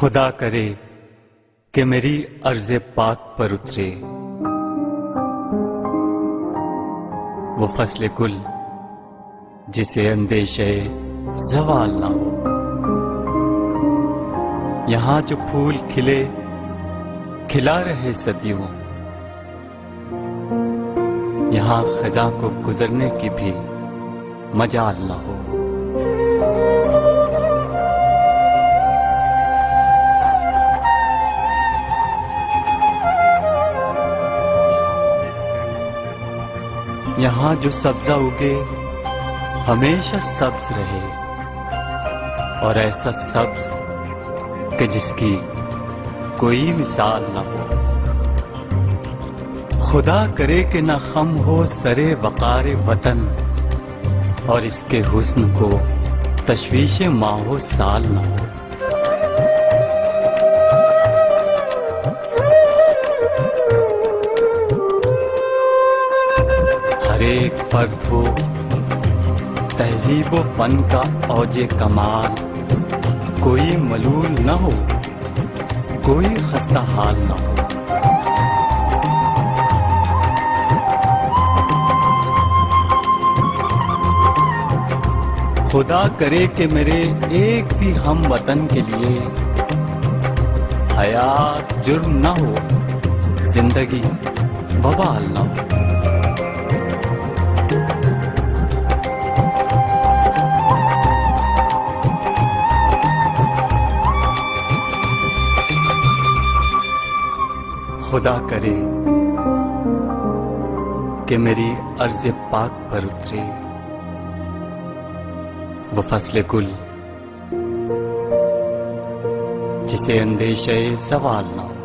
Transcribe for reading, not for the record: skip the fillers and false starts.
खुदा करे कि मेरी अर्ज़े पाक पर उतरे वो फसले गुल जिसे अंदेशे ज़वाल ना हो। यहां जो फूल खिले खिला रहे सदियों, यहां खज़ां को गुजरने की भी मजाल ना हो। यहां जो सब्जा उगे हमेशा सब्ज रहे, और ऐसा सब्ज कि जिसकी कोई मिसाल ना हो। खुदा करे कि न खम हो सरे वक़ार वतन, और इसके हुस्न को तशवीशे माहो साल ना हो। हर एक फर्द हो तहजीब व फन का औजे कमाल, कोई मलूल न हो, कोई खस्ता हाल न हो। खुदा करे कि मेरे एक भी हम वतन के लिए हयात जुर्म न हो, जिंदगी वबाल न हो। खुदा करे कि मेरी अर्ज़े पाक पर उतरे वो फसले गुल जिसे अंदेशे ज़वाल ना हो।